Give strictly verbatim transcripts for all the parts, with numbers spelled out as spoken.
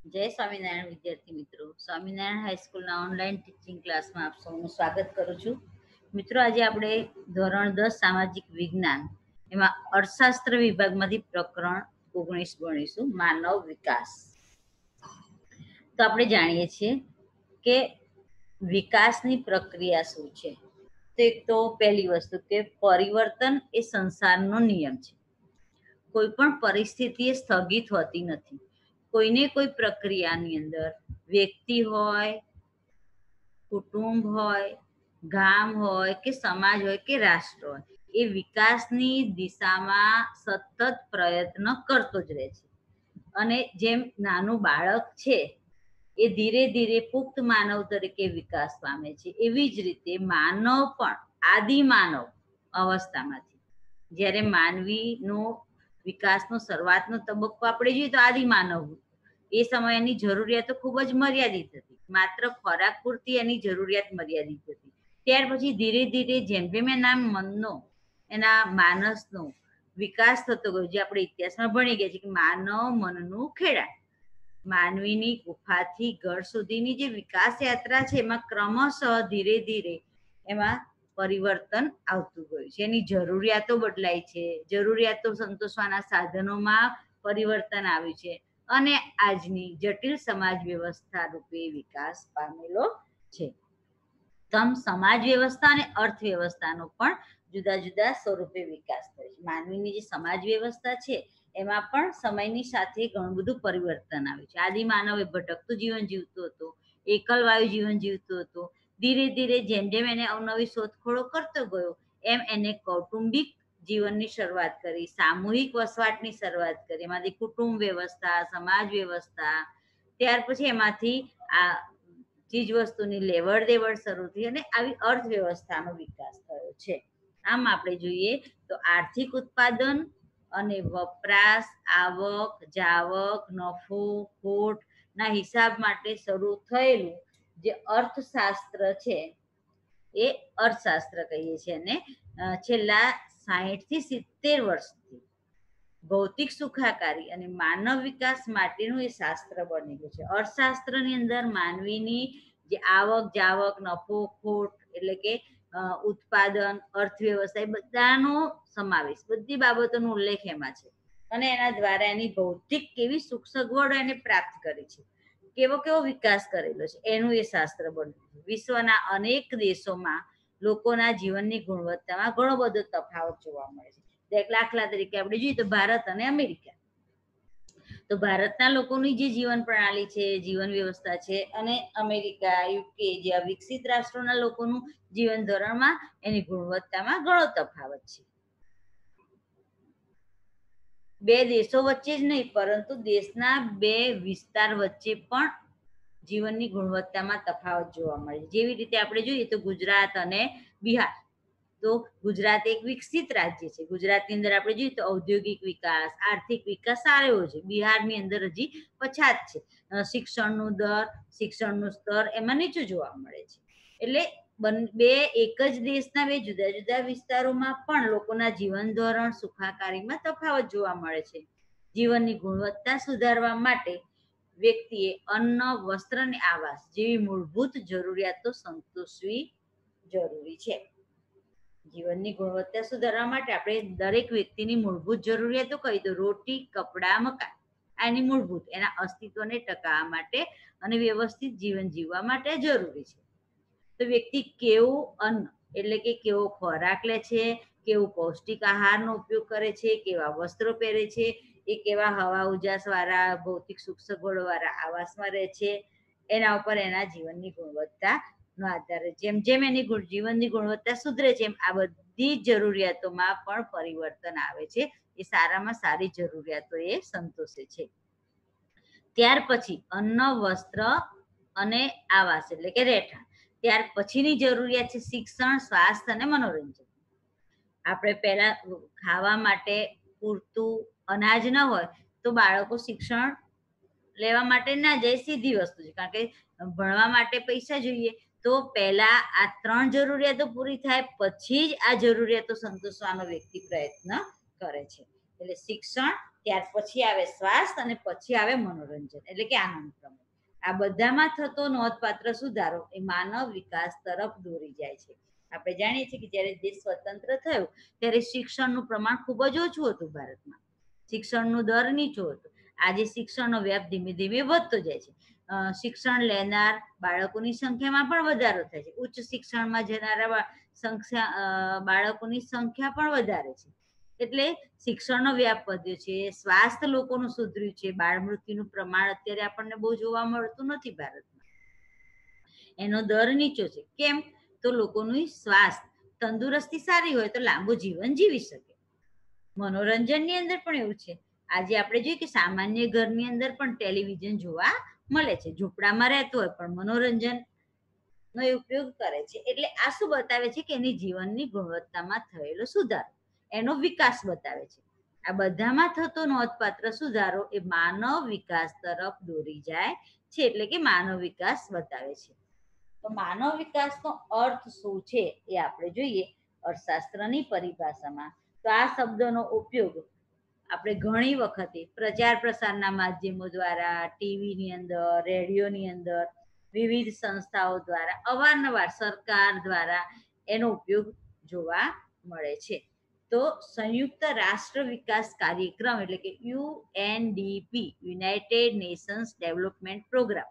જય સ્વામિનારાયણ વિદ્યાર્થી મિત્રો, સ્વામિનારાયણ હાઈસ્કૂલના ઓનલાઈન ટીચિંગ ક્લાસમાં આપ સૌનું સ્વાગત કરું છું. મિત્રો, આજે આપણે ધોરણ દસ સામાજિક વિજ્ઞાન એમાં અર્થશાસ્ત્ર વિભાગમાંથી પ્રકરણ ઓગણીસ ભણીશું, માનવ વિકાસ. તો આપણે જાણીએ છીએ કે વિકાસની પ્રક્રિયા શું છે. તો એક તો પહેલી વસ્તુ કે પરિવર્તન એ સંસારનો નિયમ છે. કોઈ પણ પરિસ્થિતિ એ સ્થગિત હોતી નથી. કોઈને કોઈ પ્રક્રિયાની અંદર વ્યક્તિ હોય, કુટુંબ હોય, ગામ હોય કે સમાજ હોય કે રાષ્ટ્ર હોય, એ વિકાસની દિશામાં સતત પ્રયત્ન કરતો જ રહે છે. અને જેમ નાનું બાળક છે એ ધીરે ધીરે પુખ્ત માનવ તરીકે વિકાસ પામે છે, એવી જ રીતે માનવ પણ આદિ માનવ અવસ્થામાંથી, જ્યારે માનવીનો વિકાસનો શરૂઆતનો તબક્કો આપણે જોઈએ તો આદિ માનવ, એ સમયની જરૂરિયાતો ખૂબ જ મર્યાદિત હતી. માત્ર ખોરાક પૂરતી એની જરૂરિયાત મર્યાદિત હતી. ત્યાર પછી ધીરે ધીરે જેમ જેમ એના મનનો, એના માનસનો વિકાસ થતો ગયો, જે આપણે ઇતિહાસમાં ભણી ગયા છે કે માનવ મનનું ખેડાણ, માનવીની ગુફાથી ઘર સુધીની જે વિકાસ યાત્રા છે, એમાં ક્રમશઃ ધીરે ધીરે એમાં પરિવર્તન આવતું ગયું છે. એની જરૂરિયાતો બદલાય છે, જરૂરિયાતો સંતોષવાના સાધનોમાં પરિવર્તન આવ્યું છે, અને આજની જટિલ સમાજ વ્યવસ્થા રૂપે વિકાસ પામેલો છે. તમ સમાજ વ્યવસ્થા અને અર્થવ્યવસ્થાનો પણ જુદા જુદા સ્વરૂપે વિકાસ થયો છે. માનવીની જે સમાજ વ્યવસ્થા છે એમાં પણ સમયની સાથે ઘણું બધું પરિવર્તન આવ્યું છે. આદિ માનવ એ ભટકતું જીવન જીવતો હતો, એકલવાયુ જીવન જીવતો હતો. ધીરે ધીરે જેમ જેમ એને અવનવી શોધખોળો કરતો ગયો, એમ એને કૌટુંબિક જીવનની શરૂઆત કરી, સામૂહિક વસવાટની શરૂઆત કરી, એમાંથી કુટુંબ વ્યવસ્થા, સમાજ વ્યવસ્થા, ત્યાર પછી એમાંથી આ ચીજ વસ્તુની લેવડ દેવડ શરૂ થઈ અને આવી અર્થવ્યવસ્થાનો વિકાસ થયો છે. આમ આપણે જોઈએ તો આર્થિક ઉત્પાદન અને વપરાશ, આવક, જાવક, નફો, ખોટ ના હિસાબ માટે શરૂ થયેલું જે અર્થશાસ્ત્ર છે એ અર્થશાસ્ત્ર કહીએ છીએ. અને છેલ્લા સાહીઠ થી સિત્તેર વર્ષથી ભૌતિક સુખાકારી અને માનવ વિકાસ માટેનું એ શાસ્ત્ર બનેલું છે. અર્થશાસ્ત્રની અંદર માનવીની જે આવક, જાવક, નફો, ખોટ એટલે કે ઉત્પાદન, અર્થવ્યવસ્થા, એ બધાનો સમાવેશ, બધી બાબતોનો ઉલ્લેખ એમાં છે. અને એના દ્વારા એની ભૌતિક કેવી સુખ સગવડો એને પ્રાપ્ત કરી છે, કેવો કેવો વિકાસ કરેલો છે, એનું એ શાસ્ત્ર બન્યું છે. વિશ્વના અનેક દેશોમાં લોકોના જીવનની ગુણવત્તામાં ઘણો બધો તફાવત જોવા મળે છે. દાખલા તરીકે આપણે જોઈએ તો ભારત અને અમેરિકા. તો ભારતના લોકોની જે જીવન પ્રણાલી છે, જીવન વ્યવસ્થા છે, અને અમેરિકા, યુકે જેવા વિકસિત રાષ્ટ્રોના લોકોનું જીવન ધોરણમાં, એની ગુણવત્તામાં ઘણો તફાવત છે. બે દેશો વચ્ચે જ નહીં, પરંતુ દેશના બે વિસ્તાર વચ્ચે પણ જીવનની ગુણવત્તામાં તફાવત જોવા મળે છે. જેવી રીતે આપણે જોઈએ તો ગુજરાત અને બિહાર. તો ગુજરાત એક વિકસિત રાજ્ય છે. ગુજરાતની અંદર આપણે જોઈએ તો ઔદ્યોગિક વિકાસ, આર્થિક વિકાસ સારો એવો છે. બિહારની અંદર હજી પછાત છે. શિક્ષણનું દર, શિક્ષણનું સ્તર એમાં નીચું જોવા મળે છે. એટલે બે એક જ દેશના બે જુદા જુદા વિસ્તારોમાં પણ લોકોના જીવન ધોરણ, સુખાકારીમાં તફાવત જોવા મળે છે. જીવનની ગુણવત્તા સુધારવા માટે વ્યક્તિએ અન્ન, વસ્ત્ર અને આવાસ જેવી મૂળભૂત જરૂરિયાતો સંતોષવી જરૂરી છે. જીવનની ગુણવત્તા સુધારવા માટે આપણે દરેક વ્યક્તિની મૂળભૂત જરૂરિયાતો કહી તો રોટી, કપડા, મકાન, આની મૂળભૂત, એના અસ્તિત્વને ટકાવવા માટે અને વ્યવસ્થિત જીવન જીવવા માટે જરૂરી છે. તો વ્યક્તિ કેવું અન્ન એટલે કે કેવો ખોરાક લે છે, કેવું પૌષ્ટિક આહારનો ઉપયોગ કરે છે, કેવા વસ્ત્રો પહેરે છે, એ કેવા હવા ઉજાસ વાળા ભૌતિક સુખ સગવડો વાળા આવાસમાં રહે છે, એના ઉપર એના જીવનની ગુણવત્તા નો આધાર. જેમ જેમ એની જીવનની ગુણવત્તા સુધરે છે, એમ આ બધી જરૂરિયાતોમાં પણ પરિવર્તન આવે છે. એ સારામાં સારી જરૂરિયાતો એ સંતોષે છે. ત્યાર પછી અન્ન, વસ્ત્ર અને આવાસ એટલે કે રહેઠાણ. ત્યાર પછીની જરૂરિયાત છે શિક્ષણ, સ્વાસ્થ્ય અને મનોરંજન. આપણે પહેલા ખાવા માટે પૂરતું અનાજ ન હોય તો બાળકો શિક્ષણ લેવા માટે ના જાય, સીધી વસ્તુ છે. કારણ કે ભણવા માટે પૈસા જોઈએ, તો પહેલા આ ત્રણ જરૂરિયાતો પૂરી થાય પછી જ આ જરૂરિયાતો સંતોષવાનો વ્યક્તિ પ્રયત્ન કરે છે. એટલે શિક્ષણ, ત્યાર પછી આવે સ્વાસ્થ્ય અને પછી આવે મનોરંજન એટલે કે આનંદ પ્રમોદ. આ બધામાં થતો નોંધપાત્ર સુધારો એ માનવ વિકાસ તરફ દોરી જાય છે. આપણે જાણીએ છીએ કે જ્યારે દેશ સ્વતંત્ર થયો ત્યારે શિક્ષણનું પ્રમાણ ખૂબ જ ઓછું હતું ભારતમાં. શિક્ષણનો દર નીચો હતો. આજે શિક્ષણનો વ્યાપ ધીમે ધીમે વધતો જાય છે. શિક્ષણ લેનાર બાળકોની સંખ્યામાં પણ વધારો થાય છે. ઉચ્ચ શિક્ષણમાં જનારા સંખ્યા બાળકોની સંખ્યા પણ વધારે છે. એટલે શિક્ષણનો વ્યાપ વધ્યો છે, સ્વાસ્થ્ય લોકોનું સુધર્યું છે. બાળ મૃત્યુનું પ્રમાણ અત્યારે આપણને બહુ જોવા મળતું નથી ભારતમાં. એનો દર નીચો છે. કેમ? તો લોકોનું સ્વાસ્થ્ય, તંદુરસ્તી સારી હોય તો લાંબુ જીવન જીવી શકે. મનોરંજનની અંદર પણ એવું છે. આજે આપણે જોઈએ કે સામાન્ય ઘરની અંદર પણ ટેલિવિઝન જોવા મળે છે. ઝૂંપડામાં રહેતો હોય પણ મનોરંજન નો ઉપયોગ કરે છે. એટલે આ શું બતાવે છે કે એની જીવનની ગુણવત્તામાં થયેલો સુધારો, એનો વિકાસ બતાવે છે. આ બધામાં થતો નોંધપાત્ર સુધારો એ માનવ વિકાસ તરફ દોરી જાય છે, એટલે કે માનવ વિકાસ બતાવે છે. તો માનવ વિકાસનો અર્થ શું છે એ આપણે જોઈએ અર્થશાસ્ત્રની પરિભાષામાં. તો આ શબ્દનો ઉપયોગ આપણે ઘણી વખતે પ્રચાર પ્રસારના માધ્યમો દ્વારા, ટીવીની અંદર, રેડિયોની અંદર, વિવિધ સંસ્થાઓ દ્વારા અવારનવાર સરકાર દ્વારા એનો ઉપયોગ જોવા મળે છે. તો સંયુક્ત રાષ્ટ્ર વિકાસ કાર્યક્રમ એટલે કે UNDP, united nations development programme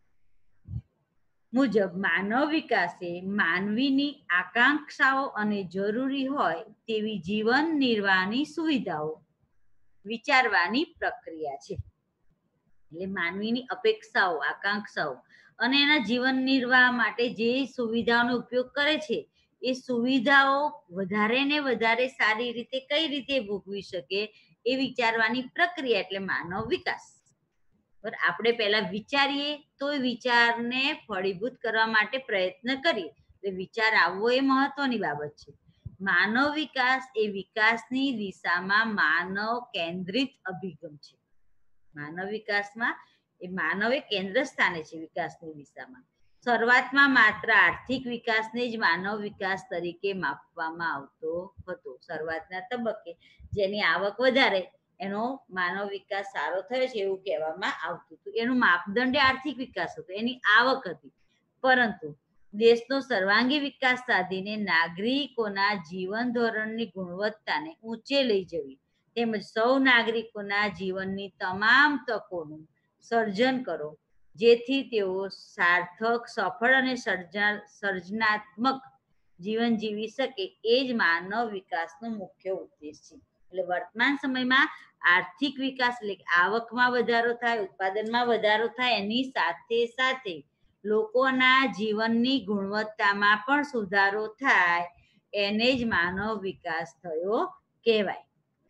મુજબ માનવ વિકાસે માનવીની આકાંક્ષાઓ અને જરૂરી હોય તેવી જીવન નિર્વાહની સુવિધાઓ વિચારવાની પ્રક્રિયા છે. એટલે માનવીની અપેક્ષાઓ, આકાંક્ષાઓ અને એના જીવન નિર્વાહ માટે જે સુવિધાઓનો ઉપયોગ કરે છે એ સુવિધાઓ વધારે ને વધારે સારી રીતે કઈ રીતે ભોગવી શકે એ વિચારવાની પ્રક્રિયા એટલે માનવ વિકાસ. આપણે પહેલા વિચારીએ તો એ વિચારને ફળીભૂત કરવા માટે પ્રયત્ન કરીએ. એટલે વિચાર આવવો એ મહત્વની બાબત છે. માનવ વિકાસ એ વિકાસની દિશામાં માનવ કેન્દ્રિત અભિગમ છે. માનવ વિકાસમાં એ માનવે કેન્દ્ર સ્થાને છે વિકાસની દિશામાં. શરૂઆતમાં માત્ર આર્થિક વિકાસને જ માનવ વિકાસ તરીકે માપવામાં આવતો હતો. શરૂઆતના તબક્કે જેની આવક વધારે એનો માનવ વિકાસ સારો થયો છે એવું કહેવામાં આવતું હતું. એનું માપદંડ આર્થિક વિકાસ હતો, એની આવક હતી. પરંતુ દેશનો સર્વાંગી વિકાસ સાધીને નાગરિકોના જીવન ધોરણની ગુણવત્તાને ઊંચે લઈ જવી તેમજ સૌ નાગરિકોના જીવનની તમામ તકોનું સર્જન કરો જેથી તેઓ સાર્થક, સફળ અને સર્જનાત્મક જીવન જીવી શકે એ જ માનવ વિકાસનો મુખ્ય ઉદ્દેશ છે. એટલે વર્તમાન સમયમાં આર્થિક વિકાસ એટલે આવકમાં વધારો થાય, ઉત્પાદનમાં વધારો થાય, એની સાથે સાથે લોકોના જીવનની ગુણવત્તામાં પણ સુધારો થાય એને જ માનવ વિકાસ થયો કહેવાય.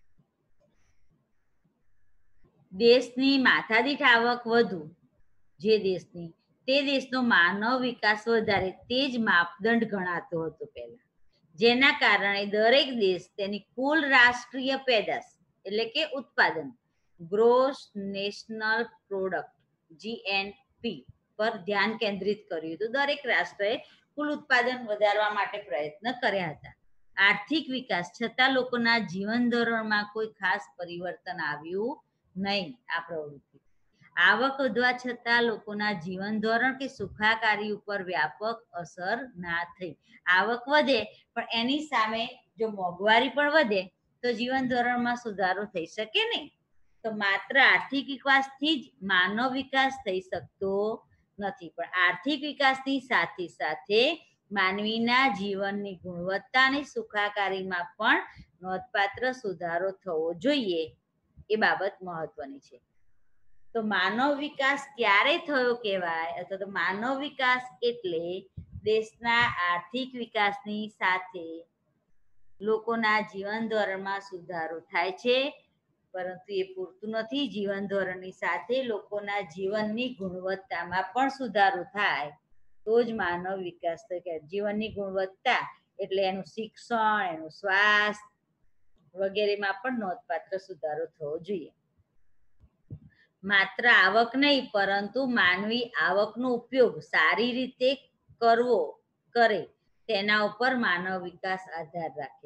દેશની માથાદીઠ આવક વધુ જે દેશની તે દેશનો માનવ વિકાસ વધારે તે જ માપદંડ ગણાતો હતો પહેલા, જેના કારણે દરેક દેશ તેની કુલ રાષ્ટ્રીય પેદાશ એટલે કે ઉત્પાદન ગ્રોસ નેશનલ પ્રોડક્ટ જીએનપી પર ધ્યાન કેન્દ્રિત કર્યું હતું. દરેક રાષ્ટ્રએ કુલ ઉત્પાદન વધારવા માટે પ્રયત્ન કર્યા હતા. આર્થિક વિકાસ છતાં લોકોના જીવન ધોરણમાં કોઈ ખાસ પરિવર્તન આવ્યું નહીં. આ પ્રવૃત્તિ આવક વધવા છતાં લોકોના જીવન ધોરણ કે સુખાકારી ઉપર વ્યાપક અસર ના થઈ. આવક વધે પણ એની સામે જો મોંઘવારી પણ વધે તો જીવન ધોરણમાં સુધારો થઈ શકે નહીં. તો માત્ર આર્થિક વિકાસથી જ માનવ વિકાસ થઈ શકતો નથી, પણ આર્થિક વિકાસની સાથે સાથે માનવીના જીવનની ગુણવત્તા અને સુખાકારીમાં પણ નોંધપાત્ર સુધારો થવો જોઈએ એ બાબત મહત્વની છે. તો માનવ વિકાસ ક્યારે થયો કહેવાય? અથવા તો માનવ વિકાસ એટલે દેશના આર્થિક વિકાસની સાથે લોકોના જીવન ધોરણમાં સુધારો થાય છે, પરંતુ એ પૂરતું નથી. જીવન ધોરણની સાથે લોકોના જીવનની ગુણવત્તામાં પણ સુધારો થાય તો જ માનવ વિકાસ થાય. જીવનની ગુણવત્તા એટલે એનું શિક્ષણ, એનું સ્વાસ્થ્ય વગેરેમાં પણ નોંધપાત્ર સુધારો થવો જોઈએ. માત્ર આવક નહીં પરંતુ માનવી આવકનો ઉપયોગ સારી રીતે કરવો કરે તેના ઉપર માનવ વિકાસ આધાર રાખે છે.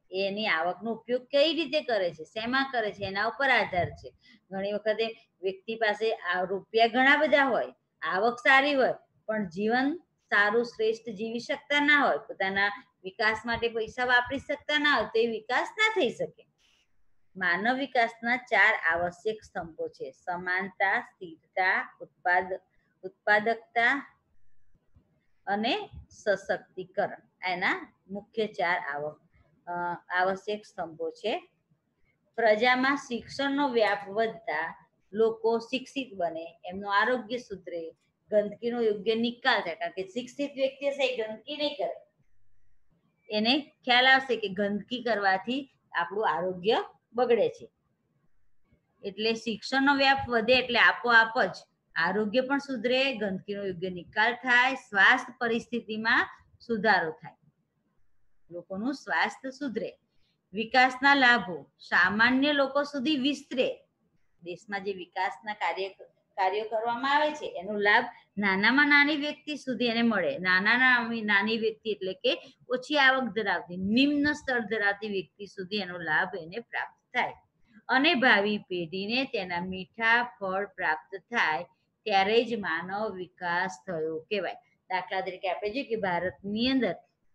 એની આવકનો ઉપયોગ કઈ રીતે કરે છે, શેમાં કરે છે, એના ઉપર આધાર છે. ઘણી વખતે વ્યક્તિ પાસે આ રૂપિયા ઘણા બધા હોય, આવક સારી હોય, પણ જીવન સારું શ્રેષ્ઠ જીવી શકતા ના હોય, પોતાના વિકાસ માટે પૈસા વાપરી શકતા ના હોય, તો એ વિકાસ ના થઈ શકે. માનવ વિકાસના ચાર આવશ્યક સ્તંભો છે: સમાનતા, સ્થિરતા, ઉત્પાદ ઉત્પાદકતા અને સશક્તિકરણ. એના મુખ્ય ચાર આવક આવશ્યક સ્તંભો છે. પ્રજામાં શિક્ષણનો વ્યાપ વધતા લોકો શિક્ષિત બને, એમનું આરોગ્ય સુધરે, ગંદકીનો યોગ્ય નિકાલ થાય. કારણ કે શિક્ષિત વ્યક્તિ હશે એ ગંદકી નહીં કરે, એને ખ્યાલ આવશે કે ગંદકી કરવાથી આપણું આરોગ્ય બગડે છે. એટલે શિક્ષણનો વ્યાપ વધે એટલે આપોઆપ જ આરોગ્ય પણ સુધરે, ગંદકીનો યોગ્ય નિકાલ થાય, સ્વાસ્થ્ય પરિસ્થિતિમાં સુધારો થાય, લોકોનું સ્વાસ્થ્ય સુધરે. વિકાસના લાભો સામાન્ય લોકો સુધી વિસ્તરે. દેશમાં જે વિકાસના કાર્ય કાર્યો કરવામાં આવે છે એનો લાભ નાનામાં નાની વ્યક્તિ સુધી એને મળે. નાના નાની વ્યક્તિ એટલે કે ઓછી આવક ધરાવતી, નિમ્ન સ્તર ધરાવતી વ્યક્તિ સુધી એનો લાભ એને પ્રાપ્ત થાય અને ભાવિ પેઢીને તેના મીઠા ફળ પ્રાપ્ત થાય, ત્યારે જ માનવ વિકાસ થયો કહેવાય. દાખલા તરીકે આપણે જોઈએ કે ભારતની અંદર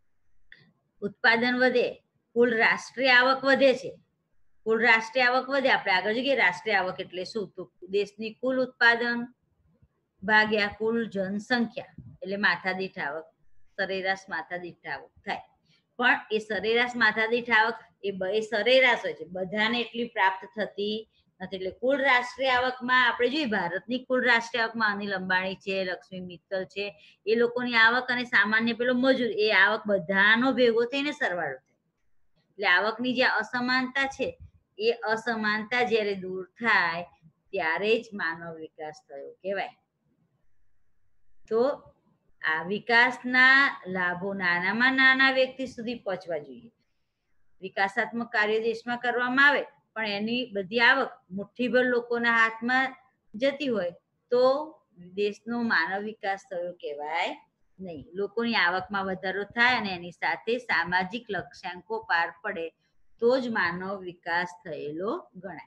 ઉત્પાદન વધે, કુલ રાષ્ટ્રીય આવક વધે છે. કુલ રાષ્ટ્રીય આવક વધે, આપણે આગળ જોઈએ રાષ્ટ્રીય આવક એટલે શું, તો દેશની કુલ ઉત્પાદન ભાગ્યા કુલ જનસંખ્યા એટલે માથાદીઠ આવક, સરેરાશ માથાદીઠ આવક થાય. પણ એ સરેરાશ માથાદીઠ આવક એ એ સરેરાશ હોય છે, બધાને એટલી પ્રાપ્ત થતી નથી. એટલે કુલ રાષ્ટ્રીય આવકમાં આપણે જોઈએ ભારતની કુલ રાષ્ટ્રીય આવકમાં અનિલ અંબાણી છે, લક્ષ્મી મિત્તલ છે, એ લોકોની આવક અને સામાન્ય પેલો મજૂર, એ આવક બધાનો ભેગો થઈને સરવાળો થાય. એટલે આવકની જે અસમાનતા છે એ અસમાનતા જ્યારે દૂર થાય ત્યારે જ માનવ વિકાસ થયો કહેવાય. તો આ વિકાસના લાભો નાનામાં નાના વ્યક્તિ સુધી પહોંચવા જોઈએ. વિકાસાત્મક કાર્ય દેશમાં કરવામાં આવે પણ એની બધી આવક મુઠ્ઠીભર લોકોના હાથમાં જતી હોય તો દેશનો માનવ વિકાસ થયો કહેવાય નહીં. લોકોની આવકમાં વધારો થાય અને એની સાથે સામાજિક લક્ષ્યાંકો પાર પડે તો જ માનવ વિકાસ થયેલો ગણાય.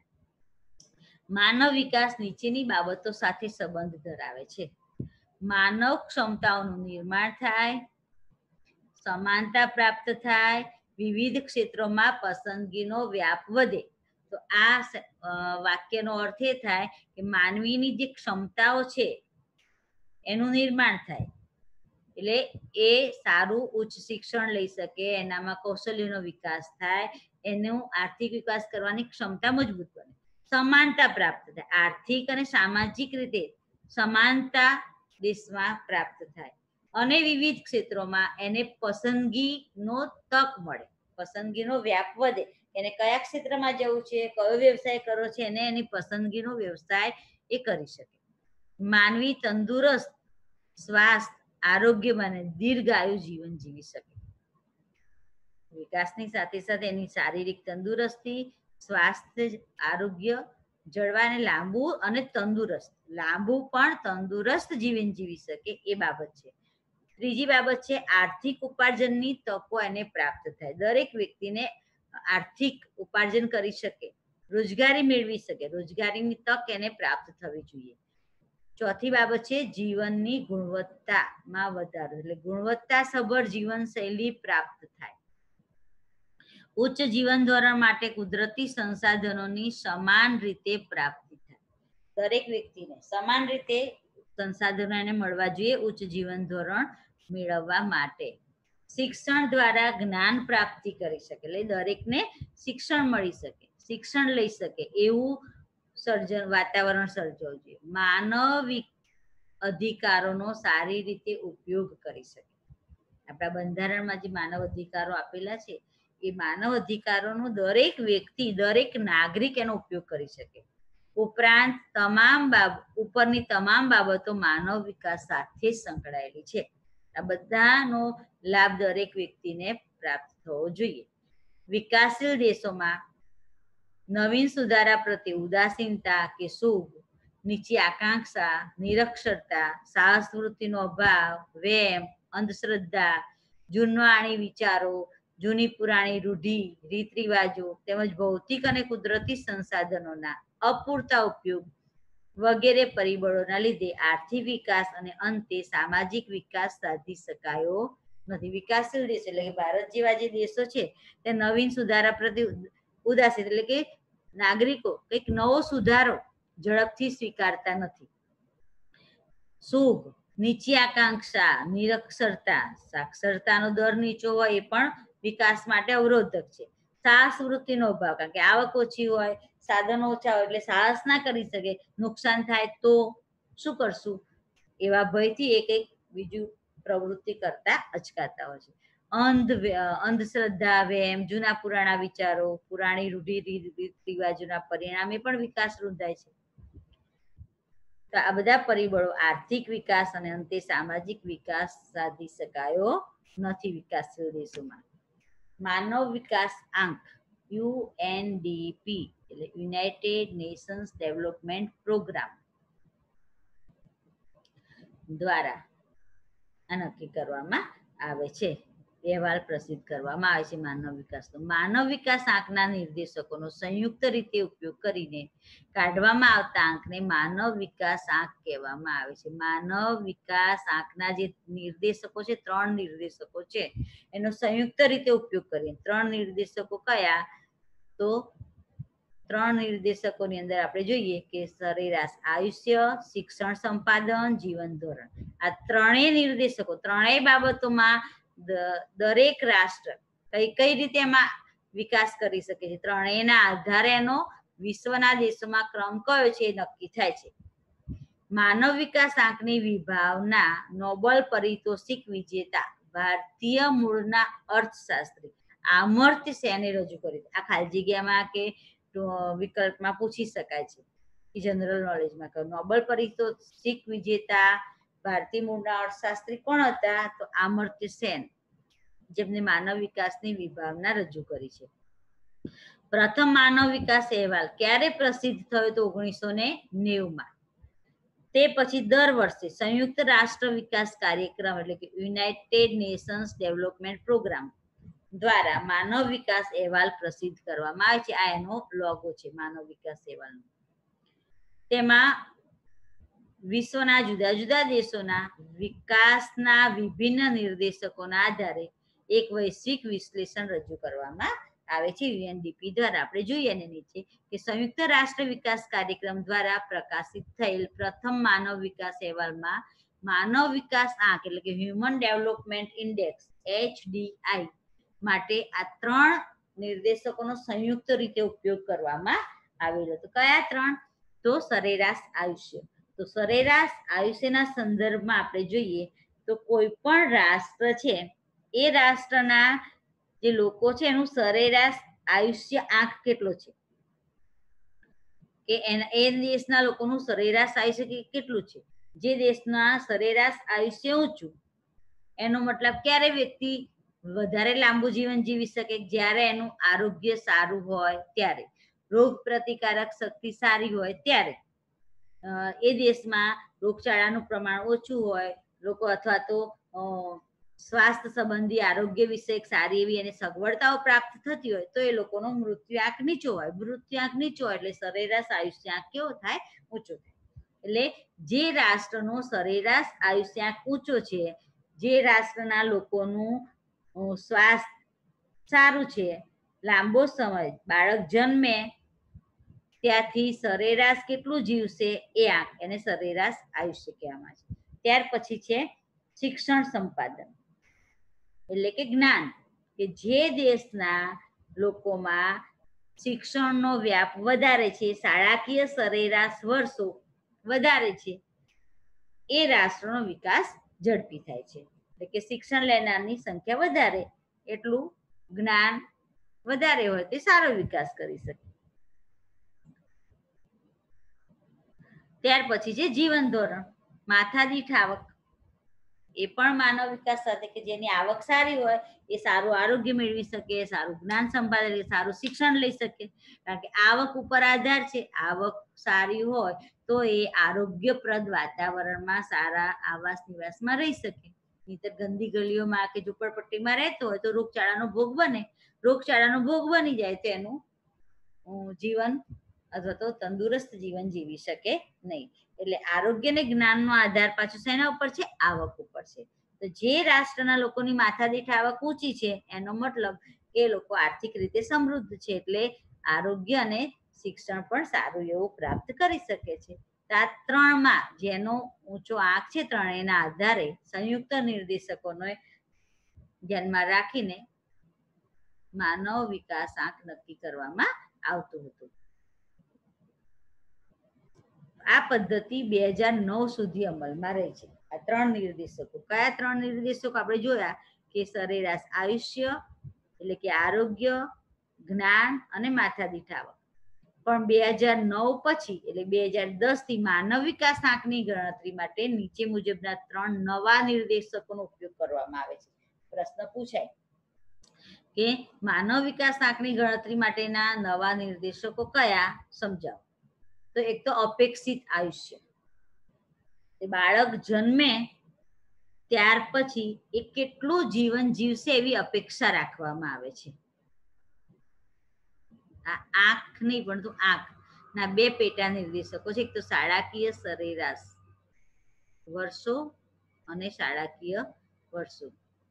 માનવ વિકાસ નીચેની બાબતો સાથે સંબંધ ધરાવે છે: માનવ ક્ષમતાઓનું નિર્માણ થાય, સમાનતા પ્રાપ્ત થાય, વિવિધ ક્ષેત્રોમાં પસંદગીનો વ્યાપ વધે. તો આ વાક્યનો અર્થ એ થાય કે માનવીની જે ક્ષમતાઓ છે એનું નિર્માણ થાય, એટલે એ સારું ઉચ્ચ શિક્ષણ લઈ શકે, એનામાં કૌશલ્યનો વિકાસ થાય, એનું આર્થિક વિકાસ કરવાની ક્ષમતા મજબૂત બને, સમાનતા પ્રાપ્ત થાય, આર્થિક અને સામાજિક રીતે સમાનતા દેશમાં પ્રાપ્ત થાય અને વિવિધ ક્ષેત્રોમાં એને પસંદગીનો તક મળે, પસંદગીનો વ્યાપ વધે. એને કયા ક્ષેત્રમાં જવું છે, કયો વ્યવસાય કરવો છે, એને એની પસંદગીનો વ્યવસાય એ કરી શકે. માનવી તંદુરસ્ત, સ્વાસ્થ્ય, આરોગ્યવાન અને દીર્ઘાયુ જીવન જીવી શકે. વિકાસની સાથે સાથે એની શારીરિક તંદુરસ્તી, સ્વાસ્થ્ય, આરોગ્ય જળવાને લાંબુ અને તંદુરસ્ત, લાંબુ પણ તંદુરસ્ત જીવન જીવી શકે એ બાબત છે. ત્રીજી બાબત છે આર્થિક ઉપાર્જનની તકો એને પ્રાપ્ત થાય. દરેક વ્યક્તિને આર્થિક ઉપાર્જન કરી શકે, રોજગારી મેળવી શકે, રોજગારીની તક એને પ્રાપ્ત થવી જોઈએ. ચોથી બાબત છે જીવનની ગુણવત્તામાં વધારો, એટલે ગુણવત્તાસભર જીવનશૈલી પ્રાપ્ત થાય. ઉચ્ચ જીવન ધોરણ માટે કુદરતી સંસાધનોની સમાન રીતે પ્રાપ્તિ થાય. દરેક વ્યક્તિને સમાન રીતે સંસાધનો એને મળવા જોઈએ ઉચ્ચ જીવન ધોરણ મેળવવા માટે. શિક્ષણ દ્વારા જ્ઞાન પ્રાપ્તિ કરી શકે, એટલે દરેકને શિક્ષણ મળી શકે, શિક્ષણ લઈ શકે એવું સર્જન વાતાવરણ સર્જવું જોઈએ. માનવિક અધિકારોનો સારી રીતે ઉપયોગ કરી શકે. આપણા બંધારણમાં જે માનવ અધિકારો આપેલા છે એ માનવ અધિકારોનો દરેક વ્યક્તિ, દરેક નાગરિક એનો ઉપયોગ કરી શકે. ઉપરાંત તમામ બાબ ઉપરની તમામ બાબતો માનવ વિકાસ સાથે સંકળાયેલી છે. આ બધાનો લાભ દરેક વ્યક્તિને પ્રાપ્ત થવો જોઈએ. વિકાસશીલ દેશોમાં નવીન સુધારા પ્રત્યે ઉદાસીનતા કે શુભ, નીચી આકાંક્ષા, નિરક્ષરતા, સાહસ વૃત્તિનો અભાવ, વેમ, અંધશ્રદ્ધા, જૂનવાણી વિચારો, જૂની પુરાણી રૂઢિ, રીત રિવાજો તેમજ ભૌતિક અને કુદરતી સંસાધનોના અપૂરતા ઉપયોગ વગેરે પરિબળોના લીધે આર્થિક વિકાસ અને અંતે સામાજિક વિકાસ સાધી શકાયો નથી. વિકાસશીલ દેશ એટલે કે ભારત જેવા જે દેશો છે તે નવીન સુધારા પ્રતિ ઉદાસીન એટલે કે નાગરિકો કંઈક નવો સુધારો ઝડપથી સ્વીકારતા નથી. સુખ, નીચી આકાંક્ષા, નિરક્ષરતા, સાક્ષરતાનો દર નીચો હોય એ પણ વિકાસ માટે અવરોધક છે. સાહસ વૃત્તિનો અભાવ, કારણ કે આવક ઓછી હોય, સાધનો ઓછા હોય એટલે સાહસ ના કરી શકે, નુકસાન થાય તો શું કરશું એવા ભયથી એક એક બીજું પ્રવૃત્તિ કરતા અચકાતા હોય છે. અંધ અંધશ્રદ્ધા, વેમ, જૂના પુરાણા વિચારો, પુરાણી રૂઢિ રીત રિવાજોના પરિણામે પણ વિકાસ રૂંધાય છે. તો આ બધા પરિબળો આર્થિક વિકાસ અને અંતે સામાજિક વિકાસ સાધી શકાયો નથી વિકાસશીલ દેશોમાં. માનવ વિકાસ આંક યુએનડીપી એટલે યુનાઇટેડ નેશન્સ ડેવલપમેન્ટ પ્રોગ્રામ દ્વારા આ નક્કી કરવામાં આવે છે, અહેવાલ પ્રસિદ્ધ કરવામાં આવે છે માનવ વિકાસનો. માનવ વિકાસ આંકના નિર્દેશકોનો સંયુક્ત રીતે ઉપયોગ કરીને કાઢવામાં આવતા આંકને માનવ વિકાસ આંક કહેવામાં આવે છે. માનવ વિકાસ આંકના જે નિર્દેશકો છે, ત્રણ નિર્દેશકો છે, એનો સંયુક્ત રીતે ઉપયોગ કરીને ત્રણ નિર્દેશકો કયા તો ત્રણ નિર્દેશકોની અંદર આપણે જોઈએ કે સરેરાશ આયુષ્ય, શિક્ષણ સંપાદન, જીવન ધોરણ, આ ત્રણેય નિર્દેશકો ત્રણેય બાબતોમાં દરેક રાષ્ટ્ર કઈ કઈ રીતે એમાં વિકાસ કરી શકે છે, ત્રણેયના આધારે એનો વિશ્વના દેશોમાં ક્રમ કયો છે એ નક્કી થાય છે. માનવ વિકાસ આંકની વિભાવના નોબેલ પારિતોષિક વિજેતા ભારતીય મૂળના અર્થશાસ્ત્રી અમર્ત્ય સેને રજૂ કરી. આ ખાલી જગ્યામાં કે વિકલ્પમાં પૂછી શકાય છે કે જનરલ નોલેજમાં કહ્યું. નોબેલ પારિતોષિક વિજેતા ભારતીય મૂળના અર્થશાસ્ત્રી કોણ હતા તો અમર્ત્ય સેન, જેમને માનવ વિકાસની વિભાવના રજૂ કરી છે. પ્રથમ માનવ વિકાસ અહેવાલ ક્યારે પ્રસિદ્ધ થયો તો ઓગણીસો ને નેવું માં. તે પછી દર વર્ષે સંયુક્ત રાષ્ટ્ર વિકાસ કાર્યક્રમ એટલે કે યુનાઇટેડ નેશન્સ ડેવલપમેન્ટ પ્રોગ્રામ દ્વારા માનવ વિકાસ અહેવાલ પ્રસિદ્ધ કરવામાં આવે છે. આ એનો લોગો છે માનવ વિકાસ અહેવાલનો. તેમાં વિશ્વના જુદા જુદા દેશોના વિકાસના વિભિન્ન નિર્દેશકોના આધારે એક વૈશ્વિક વિશ્લેષણ રજૂ કરવામાં આવે છે યુએનડીપી દ્વારા. આપણે જોઈએ ને નીચે કે સંયુક્ત રાષ્ટ્ર વિકાસ કાર્યક્રમ દ્વારા પ્રકાશિત થયેલ પ્રથમ માનવ વિકાસ અહેવાલમાં માનવ વિકાસ આંક એટલે કે હ્યુમન ડેવલપમેન્ટ ઇન્ડેક્સ એચડીઆઈ માટે આ ત્રણ નિર્દેશકોનો સંયુક્ત રીતે ઉપયોગ કરવામાં આવેલો હતો. કયા ત્રણ તો સરેરાશ આયુષ્ય. તો સરેરાશ આયુષ્યના સંદર્ભમાં આપણે જોઈએ તો કોઈ પણ રાષ્ટ્ર છે એ રાષ્ટ્રના જે લોકો છે એનું સરેરાશ આયુષ્ય આંક કેટલો છે કે એ દેશના લોકોનું સરેરાશ આયુષ્ય કેટલું છે. જે દેશના સરેરાશ આયુષ્ય ઊંચું એનો મતલબ ક્યારે વ્યક્તિ વધારે લાંબુ જીવન જીવી શકે જ્યારે એનું આરોગ્ય સારું હોય ત્યારે, રોગ પ્રતિકારક શક્તિ સારી હોય ત્યારે, એ દેશમાં રોગચાળાનું પ્રમાણ ઓછું હોય લોકો અથવા તો સ્વાસ્થ્ય સંબંધી આરોગ્ય વિષયક સારી એવી એને સગવડતાઓ પ્રાપ્ત થતી હોય તો એ લોકોનો મૃત્યુઆંક નીચો હોય. મૃત્યુઆંક નીચો હોય એટલે સરેરાશ આયુષ્યાંક કેવો થાય ઊંચો થાય. એટલે જે રાષ્ટ્રનો સરેરાશ આયુષ્યાંક ઊંચો છે, જે રાષ્ટ્રના લોકોનું સ્વાસ્થ્ય સારું છે, લાંબો સમય બાળક જન્મે ત્યાંથી સરેરાશ કેટલું જીવશે એ આંક એને સરેરાશ આયુષ્ય કહેવામાં છે. ત્યાર પછી છે શિક્ષણ સંપાદન એટલે કે જ્ઞાન, કે જે દેશના લોકોમાં શિક્ષણનો વ્યાપ વધારે છે, શાળાકીય સરેરાશ વર્ષો વધારે છે, એ રાષ્ટ્રનો વિકાસ ઝડપી થાય છે. એટલે કે શિક્ષણ લેનારની સંખ્યા વધારે એટલું જ્ઞાન વધારે હોય તે સારો વિકાસ કરી શકે. ત્યાર પછી છે જીવન ધોરણ, માથાદીઠ આવક. એ પણ માનવ વિકાસ સાથે કે જેની આવક સારી હોય એ સારું આરોગ્ય મેળવી શકે, સારું જ્ઞાન સંપાદન, સારું શિક્ષણ લઈ શકે. કારણ કે આવક ઉપર આધાર છે. આવક સારી હોય તો એ આરોગ્યપ્રદ વાતાવરણમાં સારા આવાસ નિવાસમાં રહી શકે. નહીંતર ગંદી ગલીઓમાં કે ઝુંપડપટ્ટીમાં રહેતો હોય તો રોગચાળાનો ભોગ બને, રોગચાળાનો ભોગ બની જાય તો એનું જીવન અથવા તો તંદુરસ્ત જીવન જીવી શકે નહીં. એટલે આરોગ્ય ને જ્ઞાનનો આધાર પાછો શેના ઉપર છે? આવક ઉપર છે. તો જે રાષ્ટ્રના લોકોની માથાદીઠ આવક ઊંચી છે એનો મતલબ એ લોકો આર્થિક રીતે સમૃદ્ધ છે, એટલે આરોગ્ય અને શિક્ષણ પણ સારું એવું પ્રાપ્ત કરી શકે છે. આ ત્રણમાં જેનો ઊંચો આંક છે ત્રણેયના આધારે સંયુક્ત નિર્દેશકોને ધ્યાનમાં રાખીને માનવ વિકાસ આંક નક્કી કરવામાં આવતું હતું. આ પદ્ધતિ બે હજાર નવ સુધી અમલમાં રહી છે. આ ત્રણ નિર્દેશકો, કયા ત્રણ નિર્દેશકો આપણે જોયા કે સરેરાશ આયુષ્ય એટલે કે આરોગ્ય, જ્ઞાન અને માથાદીઠ આવક. પણ બે હજાર નવ પછી એટલે બે હજાર દસ થી માનવ વિકાસ આંકની ગણતરી માટે નીચે મુજબના ત્રણ નવા નિર્દેશકોનો ઉપયોગ કરવામાં આવે છે. પ્રશ્ન પૂછાય કે માનવ વિકાસ આંકની ગણતરી માટેના નવા નિર્દેશકો કયા? સમજાવો. તો એક તો અપેક્ષિત આયુષ્ય, બાળક જન્મે ત્યાર પછી એ કેટલું જીવન જીવશે એવી અપેક્ષા રાખવામાં આવે છે. આ આંખ નહીં પણ તો આંખ ના બે પેટા નિર્દેશકો છે, એક તો શાળાકીય સરેરાશ વર્ષો અને શાળાકીય વર્ષો.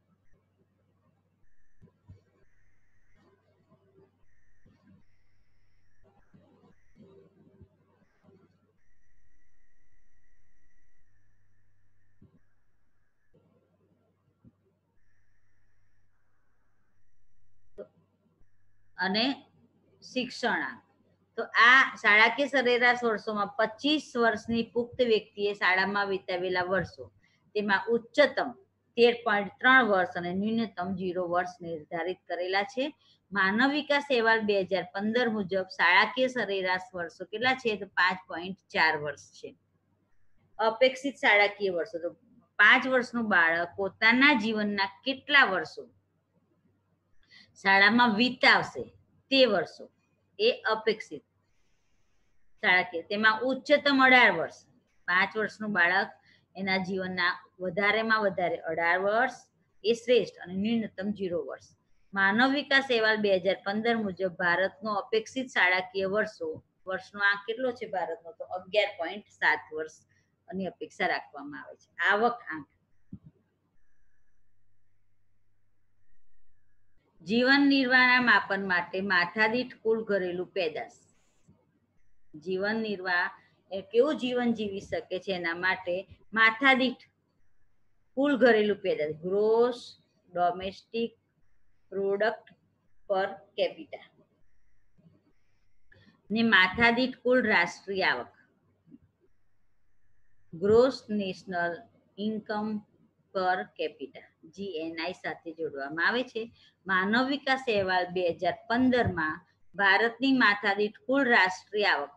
અને શિક્ષણાંક. તો આ શાળાકીય સરેરાશ વર્ષોમાં પચીસ વર્ષની પુખ્ત વ્યક્તિએ શાળામાં વિતાવેલા વર્ષો, તેમાં ઉચ્ચતમ તેર પોઈન્ટ ત્રણ વર્ષ અને ન્યૂનતમ ઝીરો વર્ષ નિર્ધારિત કરેલા છે. માનવ વિકાસ અહેવાલ બે હજાર પંદર મુજબ શાળાકીય સરેરાશ વર્ષો કેટલા છે? તો પાંચ પોઈન્ટ ચાર વર્ષ છે. અપેક્ષિત શાળાકીય વર્ષો, તો પાંચ વર્ષનું બાળક પોતાના જીવનના કેટલા વર્ષો શાળામાં વિતાવશે તે વર્ષો એ અપેક્ષિત શાળાકીય. તેમાં ઉચ્ચતમ અઢાર વર્ષ, પાંચ વર્ષનું બાળક એના જીવનના વધારેમાં વધારે અઢાર વર્ષ એ શ્રેષ્ઠ અને ન્યૂનતમ ઝીરો વર્ષ. માનવ વિકાસ અહેવાલ બે હજાર પંદર મુજબ ભારતનો અપેક્ષિત શાળાકીય વર્ષો વર્ષનો આંક કેટલો છે ભારતનો? તો અગિયાર પોઈન્ટ સાત વર્ષ ની અપેક્ષા રાખવામાં આવે છે. આવક આંક, જીવન નિર્વાહના માપન માટે માથાદીઠ કુલ ઘરેલું પેદાશ. જીવન નિર્વાહ એ કેવું જીવન જીવી શકે છે એના માટે માથાદીઠ કુલ ઘરેલું પેદાશ, gross domestic product per capita, ને માથાદીઠ કુલ રાષ્ટ્રીય આવક, gross national income per capita GNI સાથે જોડવામાં આવે છે. માનવ વિકાસ અહેવાલ બે હજાર પંદર માં ભારતની માથાદીઠ કુલ રાષ્ટ્રીય આવક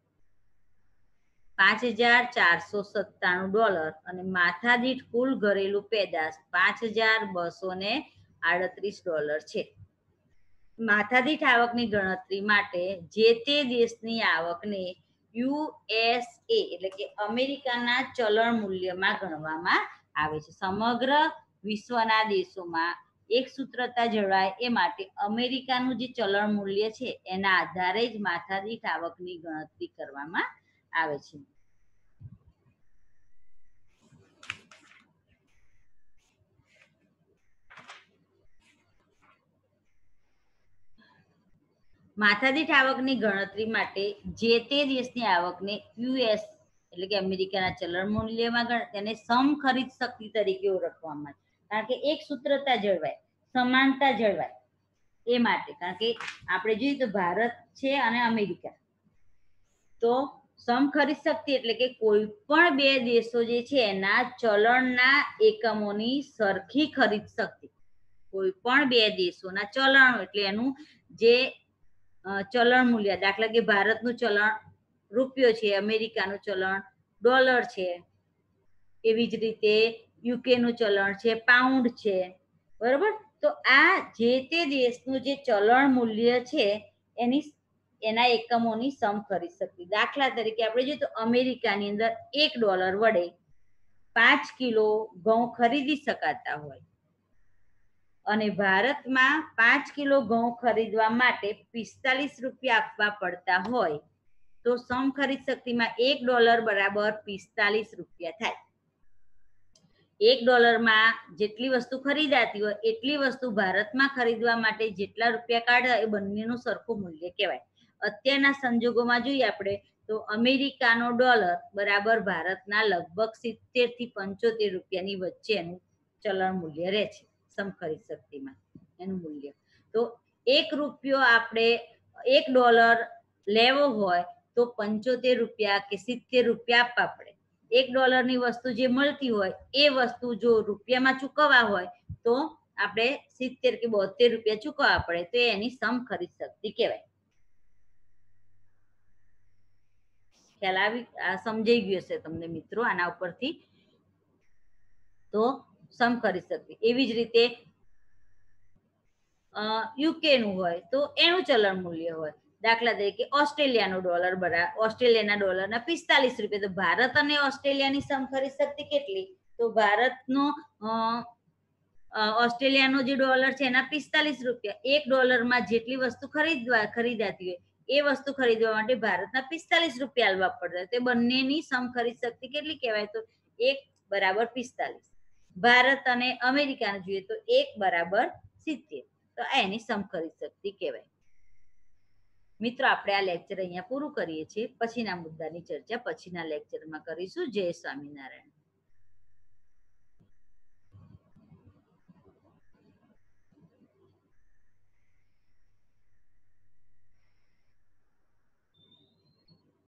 પાંચ હજાર ચારસો સત્તાણું ડોલર અને માથાદીઠ કુલ ઘરેલું પેદાશ પાંચ હજાર બસો ને આડત્રીસ ડોલર છે. માથાદીઠ આવકની ગણતરી માટે જે તે દેશની આવકને યુએસએ એટલે કે અમેરિકાના ચલણ મૂલ્યમાં ગણવામાં આવે છે. સમગ્ર વિશ્વના દેશોમાં એક સૂત્રતા જળવાય એ માટે અમેરિકાનું જે ચલણ મૂલ્ય છે એના આધારે જ માથાદીઠ આવકની ગણતરી કરવામાં આવે છે. માથાદીઠ આવકની ગણતરી માટે જે તે દેશની આવકને યુએસ એટલે કે અમેરિકાના ચલણ મૂલ્યમાં તેને સમ ખરીદ શક્તિ તરીકે ઓળખવામાં આવે, કારણ કે એક સૂત્રતા જળવાય, સમાનતા જળવાય એ માટે. કારણ કે આપણે જોઈએ તો ભારત છે અને અમેરિકા, તો સમ ખરીદ શક્તિ એટલે કે કોઈ પણ બે દેશો જે છે એના ચલણના એકમોની સરખી ખરીદ શક્તિ, કોઈ પણ બે દેશોના ચલણ એટલે એનું જે ચલણ મૂલ્ય, દાખલા કે ભારતનું ચલણ રૂપિયો છે, અમેરિકાનું ચલણ ડોલર છે, એવી જ રીતે યુકે નું ચલણ છે પાઉન્ડ છે, બરોબર. તો આ જે તે દેશનું જે ચલણ મૂલ્ય છે એની એના એકમોની સમ ખરીદ શક્તિ. દાખલા તરીકે આપણે જોઈએ તો અમેરિકાની અંદર એક ડોલર વડે પાંચ કિલો ઘઉં ખરીદી શકાતા હોય અને ભારતમાં પાંચ કિલો ઘઉં ખરીદવા માટે પિસ્તાલીસ રૂપિયા આપવા પડતા હોય તો સમખરીદ શક્તિમાં એક ડોલર બરાબર પિસ્તાલીસ રૂપિયા થાય. એક ડોલરમાં જેટલી વસ્તુ ખરીદાતી હોય એટલી વસ્તુ ભારતમાં ખરીદવા માટે જેટલા રૂપિયા કાઢ્યા એ બંનેનું સરખું મૂલ્ય કહેવાય. અત્યારના સંજોગોમાં જોઈએ આપણે તો અમેરિકાનો ડોલર બરાબર ભારતના લગભગ સિત્તેર થી પંચોતેર રૂપિયાની વચ્ચેનું ચલણ મૂલ્ય રહે છે સમખરીદ શક્તિમાં એનું મૂલ્ય. તો એક રૂપિયો આપણે એક ડોલર લેવો હોય તો પંચોતેર રૂપિયા કે સિત્તેર રૂપિયા આપવા પડે. એક ડોલરની વસ્તુ જે મળતી હોય એ વસ્તુ જો રૂપિયામાં ચૂકવવા હોય તો આપણે સિત્તેર કે બોતેર રૂપિયા ચૂકવવા પડે તો એની સમખરીદ શક્તિ કહેવાય. ખ્યાલ આવી સમજાઈ ગયું હશે તમને મિત્રો આના ઉપરથી. તો સમખરીદ શક્તિ એવી જ રીતે યુકે નું હોય તો એનું ચલણ મૂલ્ય હોય. દાખલા તરીકે ઓસ્ટ્રેલિયાનો ડોલર બરાબર ઓસ્ટ્રેલિયાના ડોલરના પિસ્તાલીસ રૂપિયા. તો ભારત અને ઓસ્ટ્રેલિયાની સમખરીદ શક્તિ કેટલી? તો ભારતનો ઓસ્ટ્રેલિયાનો જે ડોલર છે એના પિસ્તાલીસ રૂપિયા. એક ડોલરમાં જેટલી વસ્તુ ખરીદવા ખરીદાતી હોય એ વસ્તુ ખરીદવા માટે ભારતના પિસ્તાલીસ રૂપિયા આલવા પડતા. તે બંનેની સમખરીદ શક્તિ કેટલી કહેવાય? તો એક બરાબર પિસ્તાલીસ. ભારત અને અમેરિકાને જોઈએ તો એક બરાબર સિત્તેર. તો આ એની સમખરીદ શક્તિ કહેવાય. મિત્રો આપણે આ લેક્ચર અહીંયા પૂરું કરીએ છીએ. પછીના મુદ્દાની ચર્ચા પછીના લેક્ચરમાં કરીશું. જય સ્વામિનારાયણ.